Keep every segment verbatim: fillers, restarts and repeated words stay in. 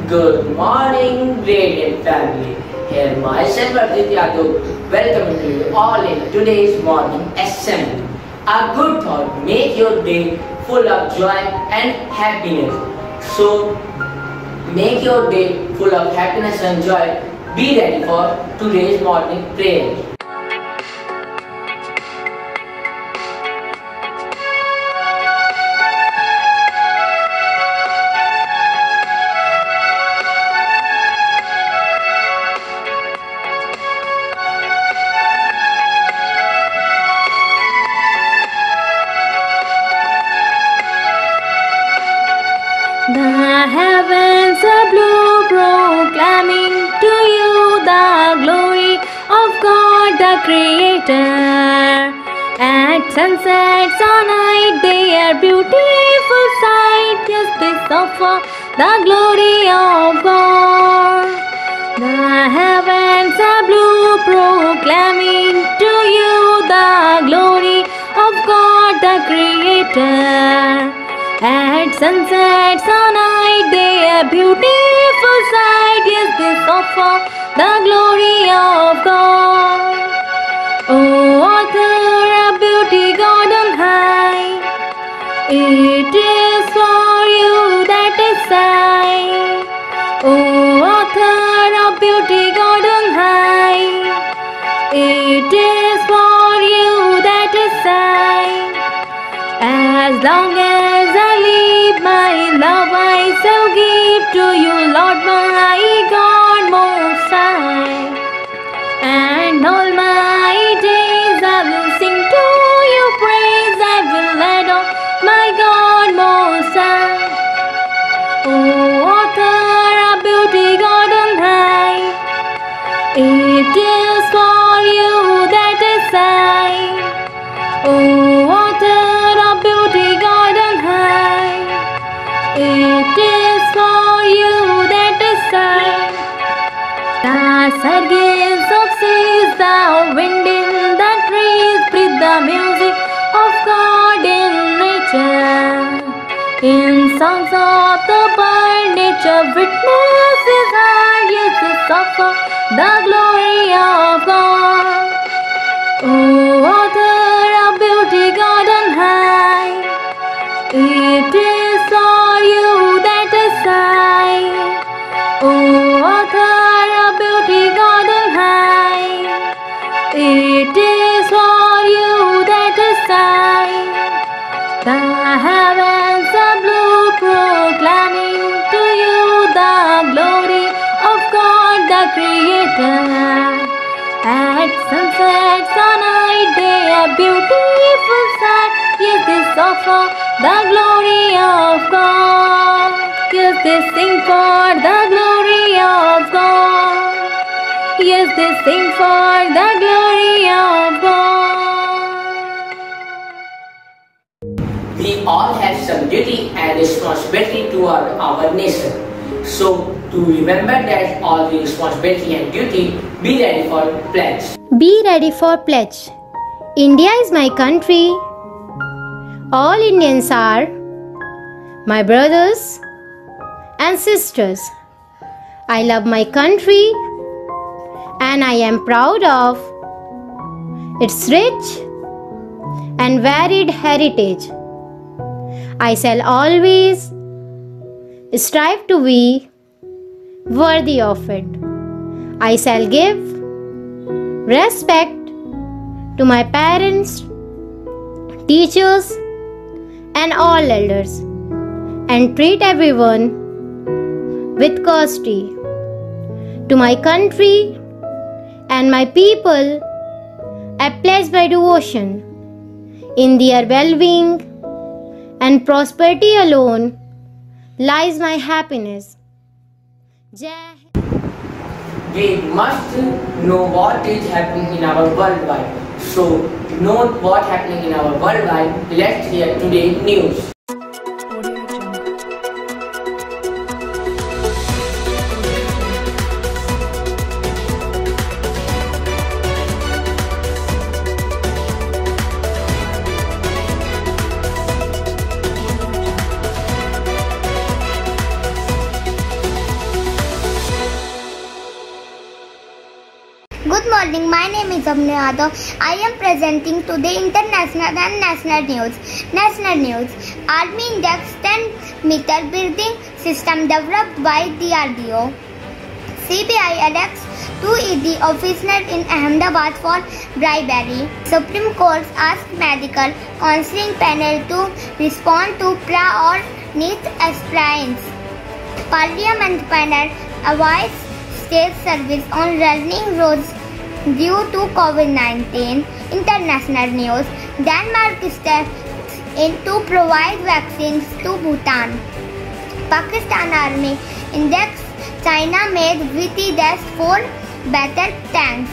Good morning, Radiant family. Here myself, Ardit Yadav, welcoming you all in today's morning assembly. A good thought make your day full of joy and happiness. So, make your day full of happiness and joy. Be ready for today's morning prayer. The heavens are blue, proclaiming to you the glory of God the Creator. At sunsets or night they are beautiful sight. Yes, they suffer the glory of God. The heavens are blue, proclaiming to you the glory of God the Creator. At sunsets or night they are beautiful sight. Yes, they offer the glory of God. O author of beauty, God on high, it is for you that is I. O author of beauty, God on high, it is for you that is I. As long as I live, my love I shall give to you, Lord my God most high. And all my days I will sing to you praise, I will adore my God most high. O author of beauty, God on high, it is for you that is I. O author of beauty, God on high, it is for you that is I. The surges of seas, the wind in the trees, breathe the music of God in nature. In songs of the bird, nature witnesses heard, yes, it suffer the glory of God. O author of beauty, God on high, it is for you that is I. O author of beauty, God on high, it is for you that is I. The heavens are blue, proclaiming to you the glory of God the Creator. At sunsets or night they are beautiful sight. Yes, they offer the glory of God. Yes, they sing for the glory of God. Yes, they sing for the glory of God. We all have some duty and responsibility toward our nation. So, to remember that all the responsibility and duty, be ready for pledge. Be ready for pledge. India is my country. All Indians are my brothers and sisters. I love my country and I am proud of its rich and varied heritage. I shall always strive to be worthy of it. I shall give respect to my parents, teachers, and all elders, and treat everyone with courtesy. To my country and my people, I pledge my devotion. In their well-being and prosperity alone lies my happiness. Jai. We must know what is happening in our worldwide. So, to know what is happening in our worldwide, let's hear today's news. morning, my name is Abne Yadav. I am presenting today international and national news. National news. Army Index ten meter building system developed by D R D O. C B I arrests two E D officers in Ahmedabad for bribery. Supreme Court asked medical counseling panel to respond to pra or NEET aspirants. Parliament panel avoids state service on running roads due to COVID nineteen. International news. Denmark steps in to provide vaccines to Bhutan. Pakistan Army index China made V T dash four battle tanks.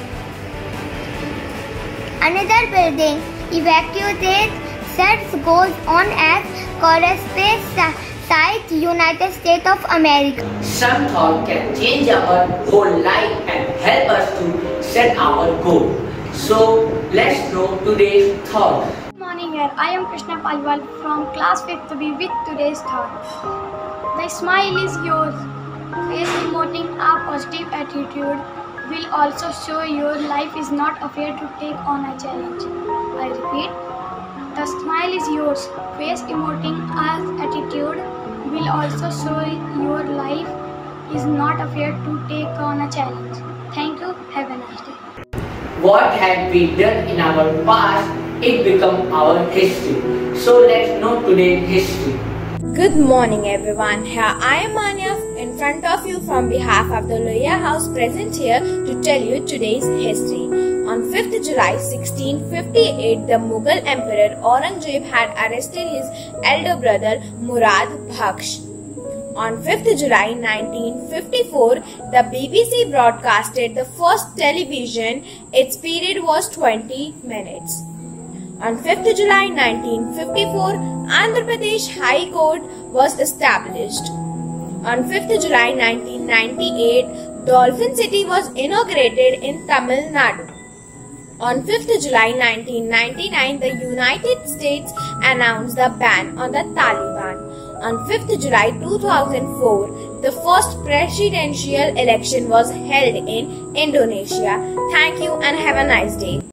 Another building evacuated search goes on as Coruscant site United States of America. Some thought can change our whole life and help us to set our goal. So let's know today's thought. Good morning, here I am Krishna Palwal from class fifth B with today's thought. The smile is yours. Face emoting a positive attitude will also show your life is not afraid to take on a challenge. I repeat, the smile is yours. Face emoting as attitude will also show your life is not afraid to take on a challenge. Thank you. Have a nice day. What had we done in our past, it become our history. So let's know today's history. Good morning everyone, here I am Anya in front of you from behalf of the Loya House present here to tell you today's history. On fifth July sixteen fifty-eight, the Mughal Emperor Aurangzeb had arrested his elder brother Murad Baksh. On fifth July nineteen fifty-four, the B B C broadcasted the first television. Its period was twenty minutes. On fifth July nineteen fifty-four, Andhra Pradesh High Court was established. On fifth July nineteen ninety-eight, Dolphin City was inaugurated in Tamil Nadu. On fifth July nineteen ninety-nine, the United States announced the ban on the Taliban. On fifth July two thousand four, the first presidential election was held in Indonesia. Thank you and have a nice day.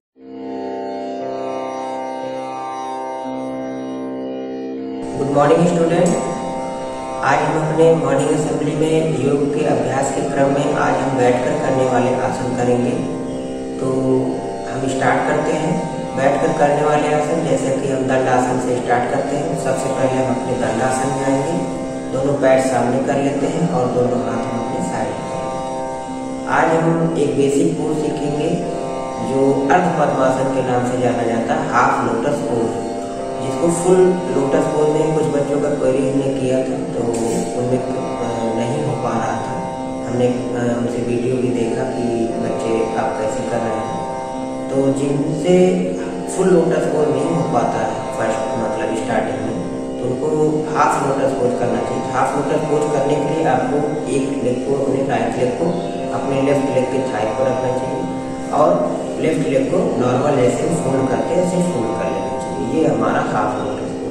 Good morning student, आज हम अपने morning assembly में योग के अभ्यास के क्रम में आज हम बैठकर करने वाले आसन करेंगे। तो हम स्टार्ट करते हैं बैठकर करने वाले आसन। जैसे कि हम दंडासन से स्टार्ट करते हैं। सबसे पहले हम अपने दंडासन में आएंगे, दोनों पैर सामने कर लेते हैं और दोनों हाथ हम अपने साइड करेंगे। आज हम एक बेसिक पोज सीखेंगे जो अर्ध पद्मासन के नाम से जाना जाता है, हाफ लोटस पोज, जिसको फुल लोटस पोज में कुछ बच्चों का क्वेरी हमने किया था तो उनमें नहीं हो पा रहा था। हमने उनसे वीडियो भी देखा कि बच्चे आप कैसे कर रहे हैं। तो जिनसे फुल लोटस पोज नहीं हो पाता है फर्स्ट मतलब स्टार्टिंग में, तो उनको हाफ लोटस पोज करना चाहिए। हाफ लोटस पोज करने के लिए आपको एक लेग को अपने राइट लेग को अपने लेफ्ट लेग के थाई पर रखना चाहिए और लेफ्ट लेग को नॉर्मल ऐसे फोल्ड करके ऐसे फोल्ड कर लेना चाहिए। ये हमारा हाफ लोटस पोज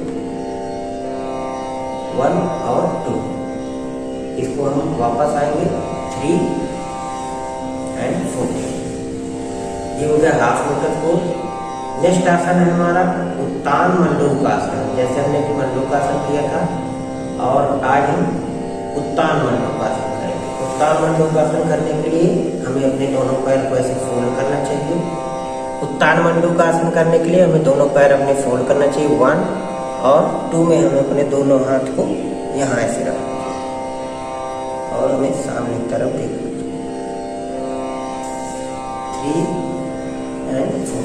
वन और टू। इसको हम वापस आएंगे थ्री एंड फोर। ये हो गया हाफ लोटस पोज। नेक्स्ट आसन है हमारा उत्तान मंडूकासन। जैसे हमने मंडूकासन किया था और आज हम उत्तान मंडूकासन करेंगे। उत्तान मंडूकासन करने के लिए हमें अपने दोनों पैर को ऐसे फोल्ड करना चाहिए। उत्तान मंडूकासन करने के लिए हमें दोनों पैर अपने फोल्ड करना चाहिए वन और टू में हमें अपने दोनों हाथ को यहाँ ऐसे रखना चाहिए और हमें सामने की तरफ देखना चाहिए। Three and four.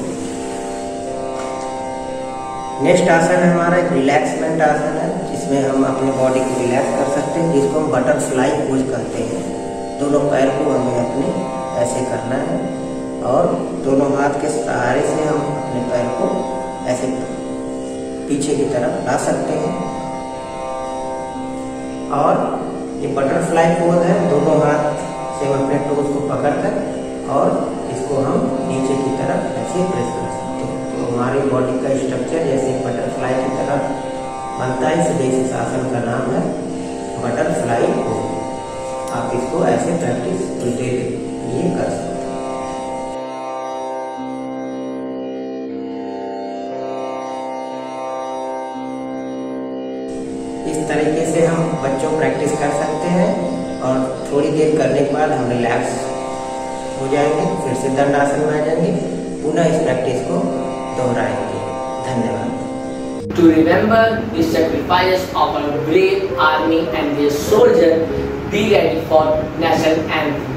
नेक्स्ट आसन है हमारा एक रिलैक्समेंट आसन है, जिसमें हम अपने बॉडी को रिलैक्स कर सकते हैं, जिसको हम बटरफ्लाई पोज कहते हैं। दोनों पैर को हमें अपने ऐसे करना है और दोनों हाथ के सहारे से हम अपने पैर को ऐसे पीछे की तरफ ला सकते हैं। और ये बटरफ्लाई पोज है, दोनों हाथ से हम अपने टोज को पकड़कर और इसको हम नीचे की तरफ ऐसे प्रेस कर सकते हैं। तो हमारी बॉडी का स्ट्रक्चर जैसे बटरफ्लाई की तरह बनता है, इसलिए इस आसन का नाम है बटरफ्लाई पोज। आप इसको ऐसे प्रैक्टिस करते लिए कर सकते हैं। तरीके से हम बच्चों प्रैक्टिस कर सकते हैं और थोड़ी देर करने के बाद हम रिलैक्स हो जाएंगे, फिर से दंडासन में आ जाएंगे, पुनः इस प्रैक्टिस को दोहराएंगे। धन्यवाद। To remember the sacrifices of our brave army and their soldiers, be ready for national anthem.